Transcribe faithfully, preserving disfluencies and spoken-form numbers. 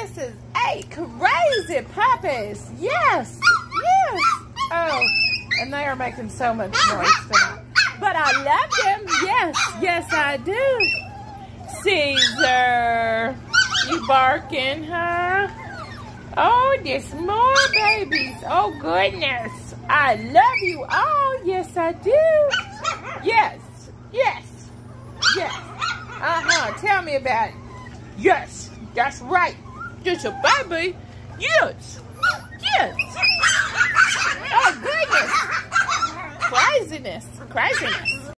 this is eight crazy puppies. Yes, yes. Oh, and they are making so much noise tonight. But I love them. Yes, yes, I do. Caesar, you barking, huh? Oh, there's more babies. Oh, goodness. I love you all. Yes, I do. Yes, yes, yes. Uh-huh. Tell me about it. Yes, that's right. Just a baby. Yes, yes. Oh, goodness. Craziness, craziness.